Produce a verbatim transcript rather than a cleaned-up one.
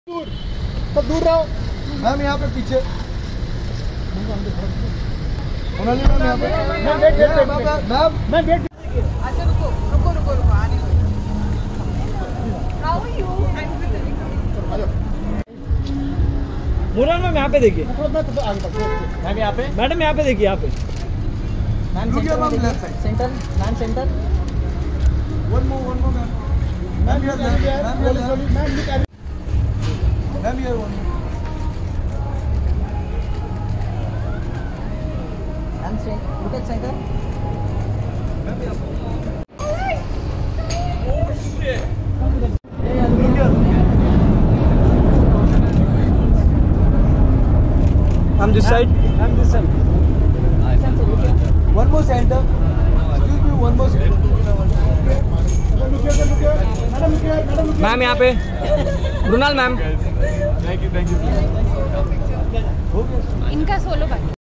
दूर सब दूर रहो मैम, यहाँ पे पीछे मैम, यहाँ पे ma'am wait wait ma'am ma'am wait. अच्छा रुको रुको रुको रुको आने दो। How are you? I'm good. मुरल मैम यहाँ पे देखिए, मैम यहाँ पे, मैडम यहाँ पे देखिए, यहाँ पे ma'am centre ma'am centre one more one more ma'am ma'am here ma'am ma'am ma'am here one ma'am centre look at centre I'm this side. I'm this side. One more center. Excuse me, one more center. Ma'am यहाँ पे Mrinal ma'am. इनका solo बाकी।